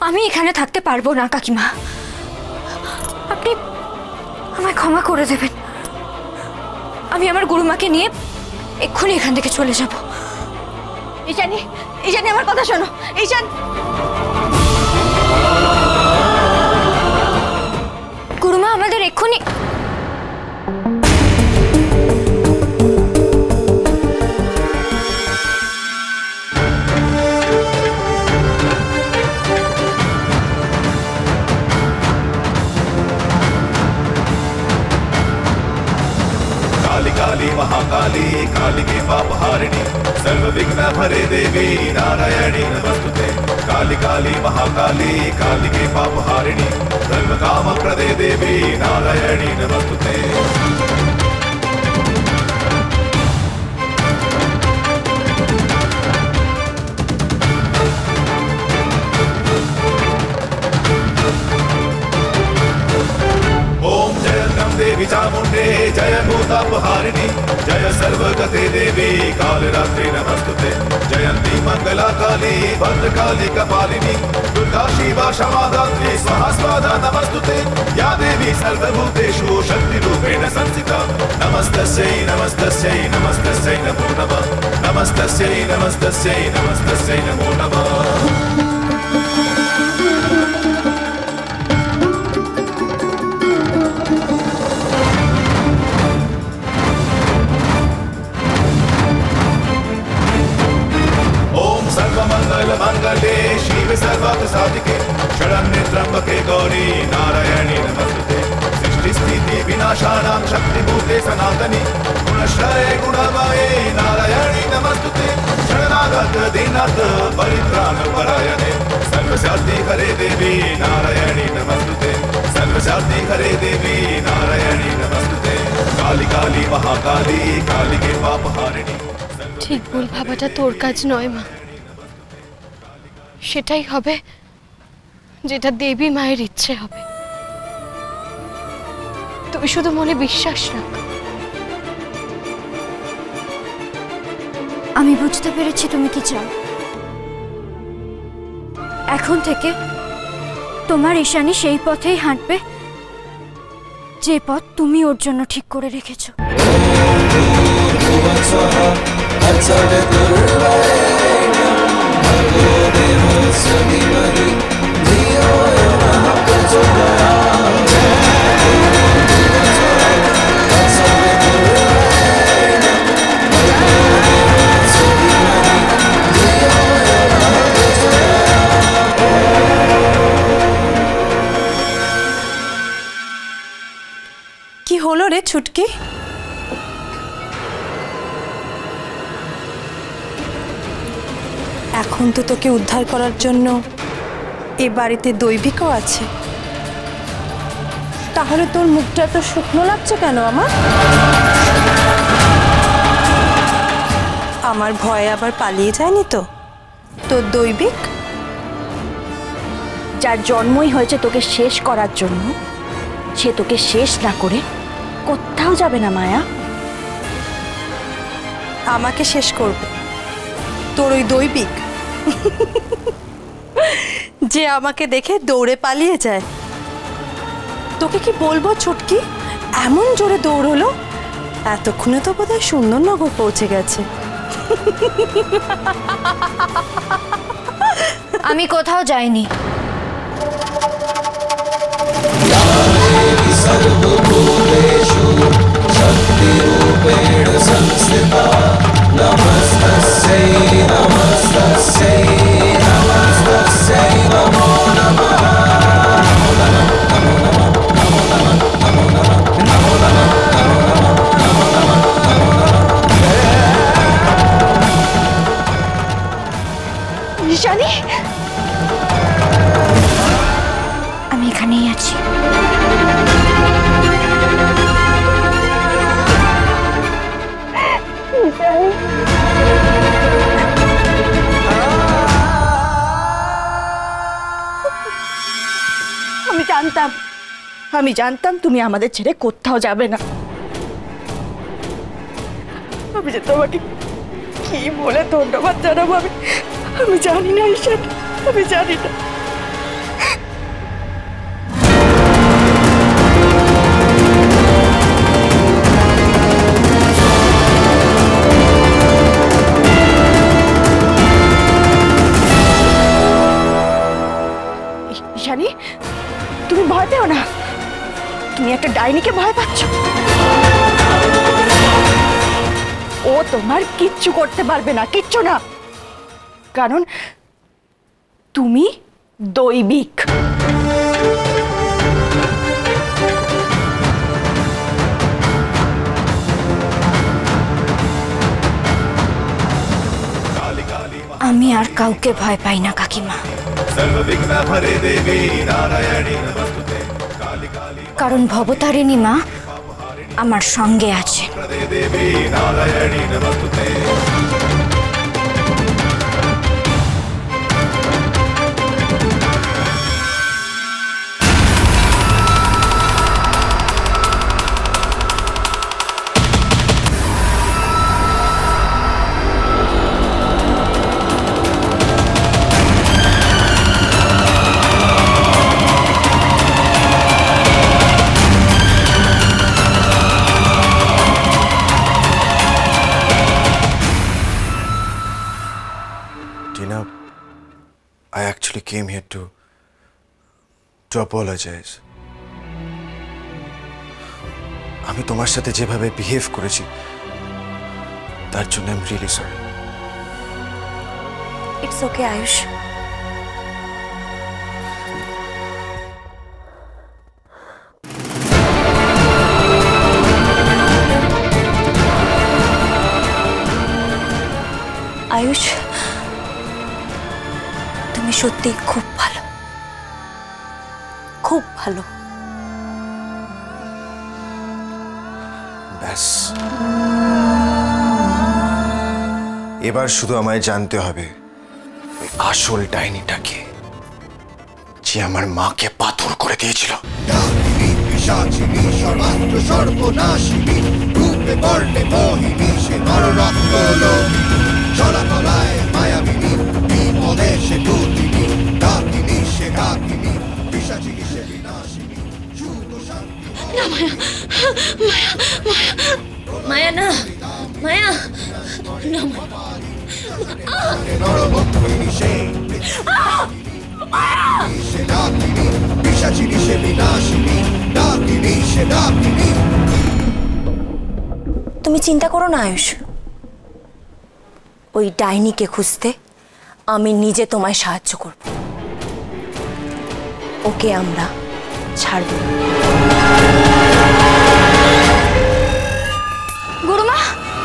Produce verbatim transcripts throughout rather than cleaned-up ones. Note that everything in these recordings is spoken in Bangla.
আমি এখানে থাকতে পারবো না কাকিমা, আপনি আমায় ক্ষমা করে দেবেন। আমি আমার গুরুমাকে নিয়ে এক্ষুনি এখান থেকে চলে যাব। ঈশানী, ঈশানী আমার কথা শোনো। ঈশান, গুরুমা আমাদের এক্ষুনি काली महाकाली काली के पाप हारिणी सर्व विघ्न भरे देवी नारायणी नमस्तुते। काली काली महाकाली काली के पाप हारिणी सर्व काम प्रदे देवी नारायणी नमस्तुते। देवी चामुंडे जय भूतापहारिणी जय सर्वगते देवी कालरात्रि नमस्तुते। जयंती मंगला काली भद्रकाली कपालिनी दुर्गा शिवा क्षमा दात्री स्वाहा स्वाहा नमस्तुते। या देवी सर्वभूतेषु शक्तिरूपेण संस्थिता नमस्तस्यै नमस्तस्यै नमस्तस्यै नमो नमः नमस्तस्यै नमस्तस्यै नमस्तस्यै नमो नमः। मंगले शिव सर्वार्थ साधिके शरण्ये त्र्यंबके गौरी नारायणी नमस्तुते। सृष्टि स्थिति विनाशानां शक्तिभूते सनातनी गुणश्रये गुणमये नारायणी नमस्तुते। शरणागत दीनार्थ परित्राण परायणे सर्वशान्ति हरे देवी नारायणी नमस्तुते। सर्वशान्ति हरे देवी नारायणी नमस्तुते। काली काली महाकाली काली के पाप हारिणी। ठीक भूल भाबाटा तोर काज नय मा, সেটাই হবে যেটা দেবী মায়ের ইচ্ছে হবে। তুই শুধু মনে বিশ্বাস রাখ। আমি বুঝতে পেরেছি তুমি কি চাও। এখন থেকে তোমার ঈশানী সেই পথেই হাঁটবে যে পথ তুমি ওর জন্য ঠিক করে রেখেছো। কি হলো রে ছুটকি? এখন তো তোকে উদ্ধার করার জন্য এ বাড়িতে দৈবিকও আছে, তাহলে তোর মুখটা এত শুকনো লাগছে কেন আমার? আমার ভয়ে আবার পালিয়ে যায়নি তো তোর দৈবিক? যার জন্মই হয়েছে তোকে শেষ করার জন্য, সে তোকে শেষ না করে কোথাও যাবে না মায়া। আমাকে শেষ করবে তোর ওই দৈবিক যে আমাকে দেখে দৌড়ে পালিয়ে যায়। তোকে কি বলবো ছুটকি, এমন জোরে দৌড় হলো, এতক্ষণে তো বোধহয় সুন্দরনগর পৌঁছে গেছে। আমি কোথাও যাইনি। ঈশানী, আমি এখানেই আছি। আমি জানতাম আমি জানতাম তুমি আমাদের ছেড়ে কোথাও যাবে না। আমি যে তোমাকে কি বলে ধন্যবাদ জানাবো আমি আমি জানি না ঈশান, আমি জানি না। জানি তুমি ভয় পেও না, তুমি একটা ডাইনিকে ভয় পাচ্ছ। ও তোমার কিচ্ছু করতে পারবে না, কিচ্ছু না, কারণ তুমি দৈবিক। আমি আর কাউকে ভয় পাই না কাকিমা, কারণ ভবতারিণী মা আমার সঙ্গে আছে। I actually came here to to apologize. আমি তোমার সাথে যেভাবে বিহেভ করেছি তার জন্য I am really sorry. It's okay Ayush. Ayush, তুমি সত্যি খুব ভালো, খুব ভালো। ব্যাস, এবার শুধু আমায় জানতে হবে ওই আসল ডাইনিটাকে, যে আমার মাকে পাথর করে দিয়েছিল। সর্বনাশিনী রূপে বর্ণে মোহিনী, সে নররক্ত লোভী, চলাতলায় মায়াবিনী, বিপদে সে দুর্দিনী, ডাকিনী সে ডাকিনী, পিশাচিনী সে বিনাশিনী, সুখ শান্তি। না মায়া, মায়া, মায়া, মায়া না, মায়া না, নরভক্ষিনী সে সে ডাকিনী, পিশাচিনী সে বিনাশিনী, ডাকিনী সে ডাকিনী। তুমি চিন্তা করো না আয়ুষ, ওই ডাইনিকে খুঁজতে আমি নিজে তোমায় সাহায্য করব। ওকে আমরা ছাড়ব। গুরুমা,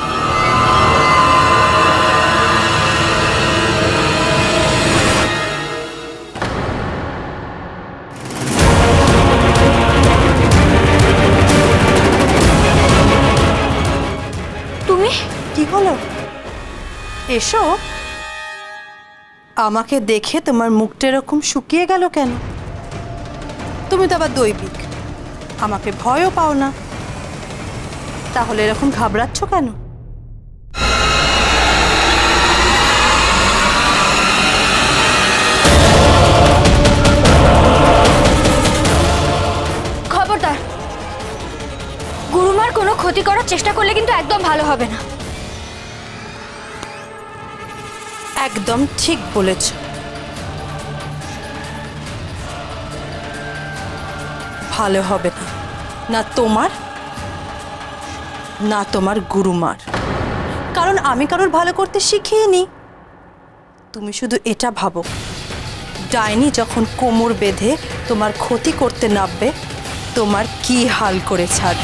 তুমি কি হলো? এসো। আমাকে দেখে তোমার মুখটা এরকম শুকিয়ে গেল কেন? তুমি তো আবার দৈবিক, আমাকে ভয়ও পাও না, তাহলে এরকম ঘাবড়াচ্ছ কেন? খবরদার, গুরুমার কোনো ক্ষতি করার চেষ্টা করলে কিন্তু একদম ভালো হবে না। একদম ঠিক বলেছ। ভালো হবে না, না তোমার না তোমার গুরুমার, কারণ আমি কারোর ভালো করতে শিখিনি। তুমি শুধু এটা ভাবো, ডাইনি যখন কোমর বেঁধে তোমার ক্ষতি করতে নামবে, তোমার কি হাল করে ছাড়বে।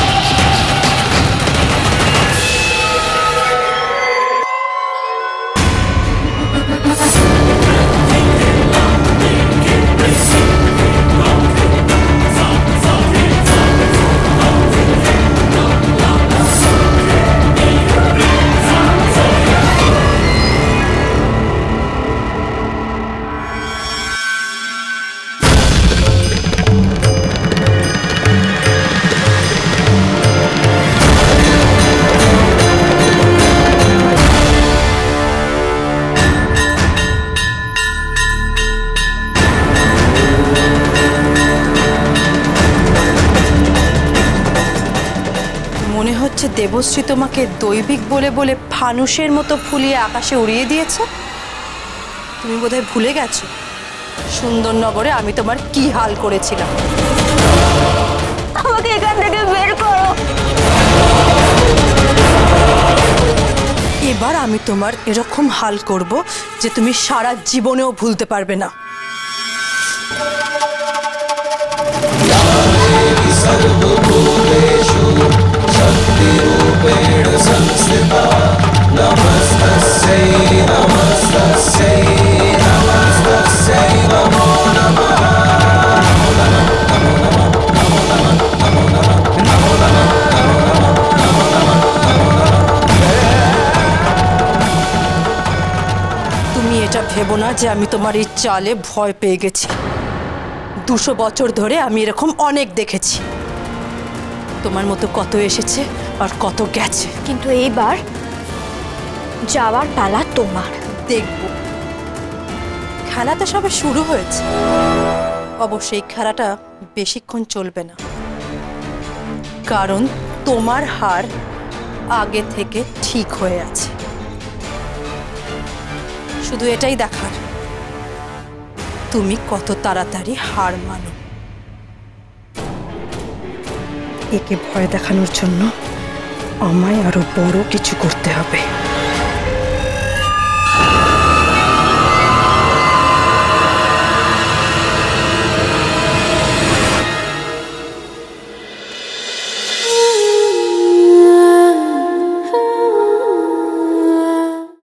দেবশ্রী তোমাকে দৈবিক বলে বলে ফানুসের মতো ফুলিয়ে আকাশে উড়িয়ে দিয়েছে। তুমি বোধহয় ভুলে গেছো সুন্দরনগরে আমি তোমার কি হাল করেছিলাম। আমাকে এখান থেকে বের করো। এবার আমি তোমার এরকম হাল করব যে তুমি সারা জীবনেও ভুলতে পারবে না। তুমি এটা ভেবো না যে আমি তোমার এই চালে ভয় পেয়ে গেছি। দুশো বছর ধরে আমি এরকম অনেক দেখেছি। তোমার মতো কত এসেছে আর কত গেছে, কিন্তু এইবার যাওয়ার পালা তোমার। দেখব। খেলা তো সবে শুরু হয়েছে, অবশ্যই খেলাটা বেশিক্ষণ চলবে না, কারণ তোমার হার আগে থেকে ঠিক হয়ে আছে। শুধু এটাই দেখার তুমি কত তাড়াতাড়ি হার মানো। একে ভয় দেখানোর জন্য আমায় আরো বড় কিছু করতে হবে।